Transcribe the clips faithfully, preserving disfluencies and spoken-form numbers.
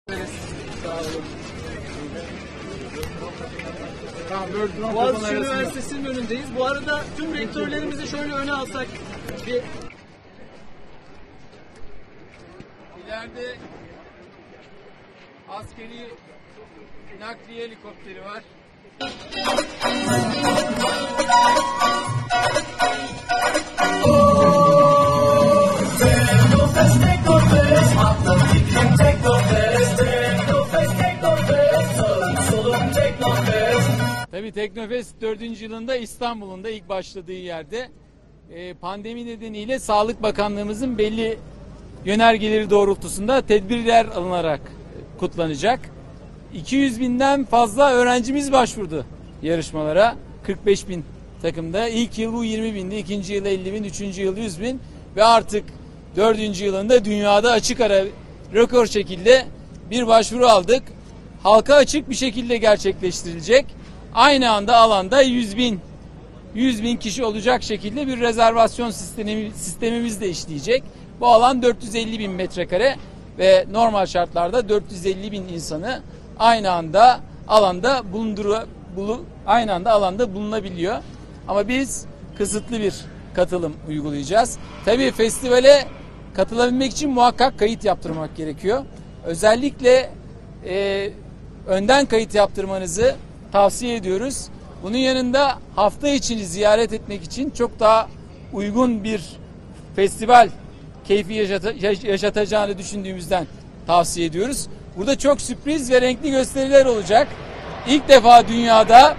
Boğaziçi Üniversitesi'nin önündeyiz. Bu arada tüm rektörlerimizi şöyle öne alsak bir... İleride askeri nakliye helikopteri var. Tabii Teknofest dördüncü yılında İstanbul'un da ilk başladığı yerde pandemi nedeniyle Sağlık Bakanlığımızın belli yönergeleri doğrultusunda tedbirler alınarak kutlanacak. iki yüz binden fazla öğrencimiz başvurdu yarışmalara. kırk beş bin takımda. İlk yıl bu yirmi bindi, ikinci yıl elli bin, üçüncü yıl yüz bin ve artık dördüncü yılında dünyada açık ara rekor şekilde bir başvuru aldık. Halka açık bir şekilde gerçekleştirilecek. Aynı anda alanda yüz bin yüz bin kişi olacak şekilde bir rezervasyon sistemi, sistemimiz de işleyecek. Bu alan dört yüz elli bin metrekare ve normal şartlarda dört yüz elli bin insanı aynı anda alanda bulunduru, bulu, aynı anda alanda bulunabiliyor. Ama biz kısıtlı bir katılım uygulayacağız. Tabii festivale katılabilmek için muhakkak kayıt yaptırmak gerekiyor. Özellikle e, önden kayıt yaptırmanızı tavsiye ediyoruz. Bunun yanında hafta içini ziyaret etmek için çok daha uygun bir festival keyfi yaşatacağını düşündüğümüzden tavsiye ediyoruz. Burada çok sürpriz ve renkli gösteriler olacak. İlk defa dünyada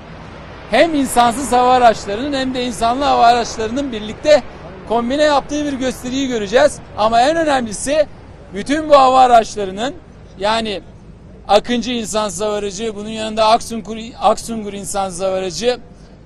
hem insansız hava araçlarının hem de insanlı hava araçlarının birlikte kombine yaptığı bir gösteriyi göreceğiz. Ama en önemlisi bütün bu hava araçlarının, yani Akıncı insansız hava aracı, bunun yanında Aksungur, Aksungur insansız hava aracı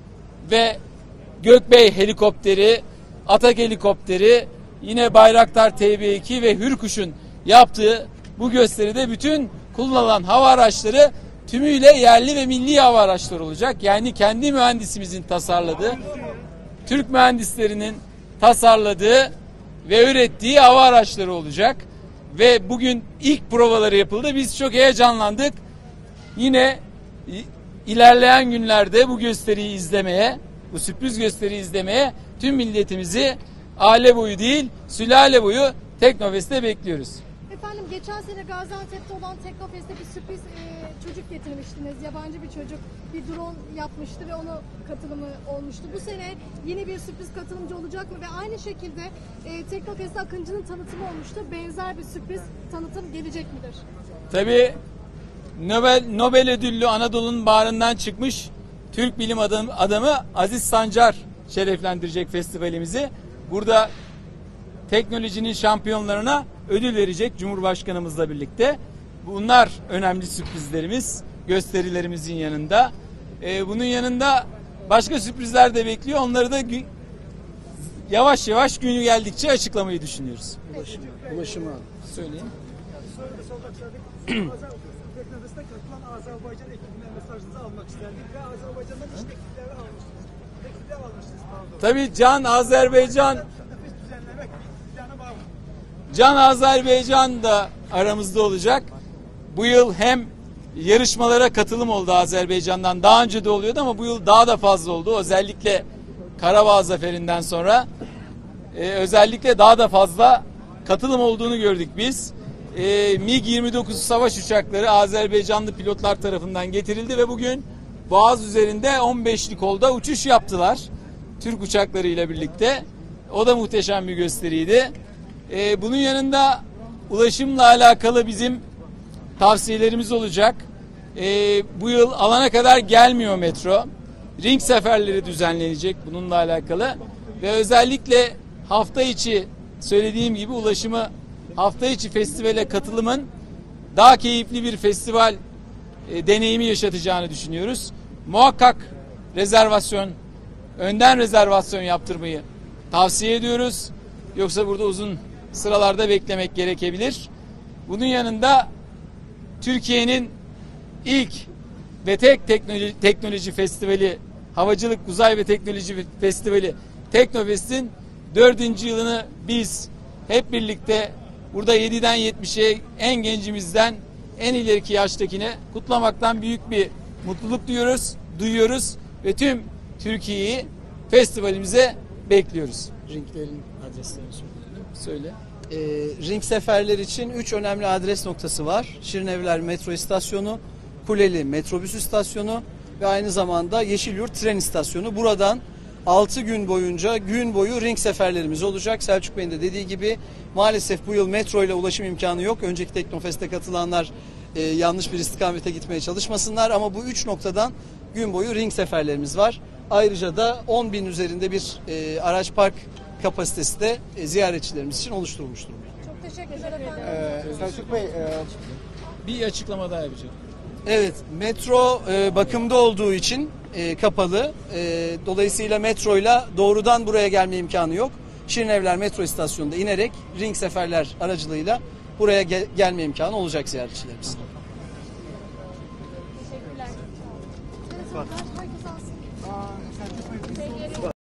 ve Gökbey helikopteri, Atak helikopteri, yine Bayraktar T B iki ve Hürkuş'un yaptığı bu gösteride bütün kullanılan hava araçları tümüyle yerli ve milli hava araçları olacak. Yani kendi mühendisimizin tasarladığı, Türk mühendislerinin tasarladığı ve ürettiği hava araçları olacak. Ve bugün ilk provaları yapıldı. Biz çok heyecanlandık. Yine ilerleyen günlerde bu gösteriyi izlemeye, bu sürpriz gösteriyi izlemeye tüm milletimizi aile boyu değil, sülale boyu Teknofest'te bekliyoruz. Efendim geçen sene Gaziantep'te olan Teknofest'te bir sürpriz e, çocuk getirmiştiniz. Yabancı bir çocuk bir drone yapmıştı ve onu katılımı olmuştu. Bu sene yeni bir sürpriz katılımcı olacak mı? Ve aynı şekilde e, Teknofest'te Akıncı'nın tanıtımı olmuştu. Benzer bir sürpriz tanıtım gelecek midir? Tabii Nobel, Nobel ödüllü Anadolu'nun bağrından çıkmış Türk bilim adamı, adamı Aziz Sancar şereflendirecek festivalimizi. Burada teknolojinin şampiyonlarına ödül verecek Cumhurbaşkanımızla birlikte. Bunlar önemli sürprizlerimiz, gösterilerimizin yanında. Ee, bunun yanında başka sürprizler de bekliyor. Onları da gün, yavaş yavaş günü geldikçe açıklamayı düşünüyoruz. Ulaşım, ulaşım abi. Söyleyin. Teknofest'e katılan Azerbaycan ekibine mesajınızı almak isterdik ve Azerbaycan'dan iş teklifleri almıştınız. Teklifler almıştınız pardon. Tabii Can Azerbaycan Can Azerbaycan da aramızda olacak. Bu yıl hem yarışmalara katılım oldu Azerbaycan'dan. Daha önce de oluyordu ama bu yıl daha da fazla oldu. Özellikle Karabağ Zaferi'nden sonra e, özellikle daha da fazla katılım olduğunu gördük biz. E, MiG yirmi dokuz savaş uçakları Azerbaycanlı pilotlar tarafından getirildi ve bugün Boğaz üzerinde on beşlik holda uçuş yaptılar. Türk uçaklarıyla birlikte. O da muhteşem bir gösteriydi. Ee, bunun yanında ulaşımla alakalı bizim tavsiyelerimiz olacak. Ee, bu yıl alana kadar gelmiyor metro. Ring seferleri düzenlenecek bununla alakalı. Ve özellikle hafta içi söylediğim gibi ulaşımı, hafta içi festivale katılımın daha keyifli bir festival e, deneyimi yaşatacağını düşünüyoruz. Muhakkak rezervasyon, önden rezervasyon yaptırmayı tavsiye ediyoruz. Yoksa burada uzun sıralarda beklemek gerekebilir. Bunun yanında Türkiye'nin ilk ve tek teknoloji, teknoloji festivali, Havacılık, Uzay ve Teknoloji Festivali Teknofest'in dördüncü yılını biz hep birlikte burada yediden yetmişe en gencimizden en ileriki yaştakine kutlamaktan büyük bir mutluluk duyuyoruz, duyuyoruz ve tüm Türkiye'yi festivalimize bekliyoruz. Ringlerin adreslerini söyleyelim. Söyle. Ee, ring seferler için üç önemli adres noktası var. Şirinevler metro istasyonu, Kuleli metrobüs istasyonu ve aynı zamanda Yeşilyurt tren istasyonu. Buradan altı gün boyunca gün boyu ring seferlerimiz olacak. Selçuk Bey'in de dediği gibi maalesef bu yıl metro ile ulaşım imkanı yok. Önceki Teknofest'e katılanlar e, yanlış bir istikamete gitmeye çalışmasınlar ama bu üç noktadan gün boyu ring seferlerimiz var. Ayrıca da on bin üzerinde bir e, araç park kapasitesi de e, ziyaretçilerimiz için oluşturulmuş durumda. Çok teşekkür ederim efendim. Ee, Selçuk Bey, e, Bir açıklama daha yapacağım. Evet, metro e, bakımda olduğu için e, kapalı. E, dolayısıyla metroyla doğrudan buraya gelme imkanı yok. Şirinevler metro istasyonunda inerek ring seferler aracılığıyla buraya gel- gelme imkanı olacak ziyaretçilerimiz. Teşekkürler. Herkes alsın. Selçuk Bey, bir soru